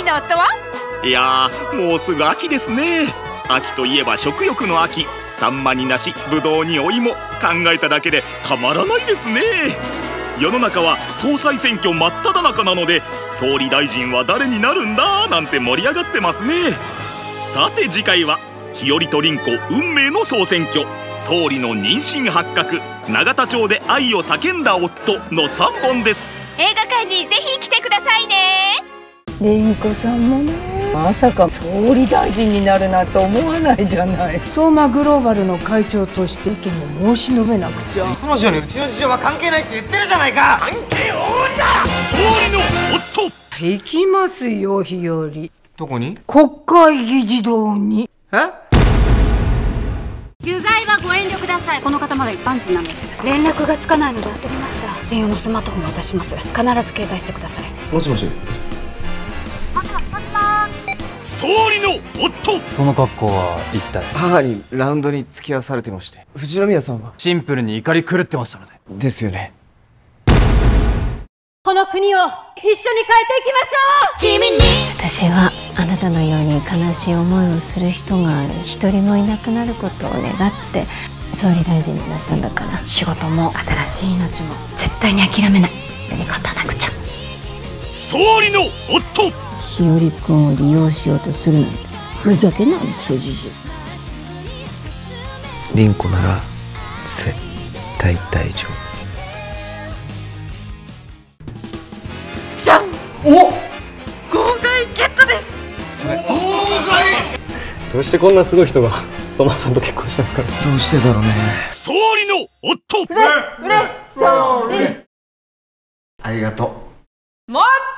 の夫はいやー、もうすぐ秋ですね。秋といえば食欲の秋。サンマに梨、ぶどうにお芋、考えただけでたまらないですね。世の中は総裁選挙真っ只中なので、総理大臣は誰になるんだなんて盛り上がってますね。さて次回は日和と凛子運命の総選挙、総理の妊娠発覚、永田町で愛を叫んだ夫の3本です。 映画館にぜひ来てくださいね。 凛子さんもね、まさか総理大臣になるなんて思わないじゃない。 相馬グローバルの会長として意見を申し述べなくちゃ。 彼女にうちの事情は関係ないって言ってるじゃないか。 関係大いだ。総理の夫。 行きますよ、日和。 どこに？ 国会議事堂に。 取材はご遠慮ください。この方まだ一般人なので連絡がつかないので焦りました。専用のスマートフォンを渡します。必ず携帯してください。 もしもし。 総理の夫。 その格好は一体？ 母にラウンドに付き合わされてまして。藤宮さんはシンプルに怒り狂ってましたので。 ですよね。 この国を一緒に変えていきましょう。君に。 私はあなたのように悲しい思いをする人が一人もいなくなることを願って総理大臣になったんだから、 仕事も新しい命も絶対に諦めない。勝たなくちゃ。 総理の夫。 日和君を利用しようとするなんてふざけないの、クソじじい。 凛子なら絶対大丈夫。 じゃん。 お。 号外ゲットです。 どうしてこんなすごい人が相馬さんと結婚したんですかね。 どうしてだろうね。 総理の夫。 総理。 ありがとう。 もっ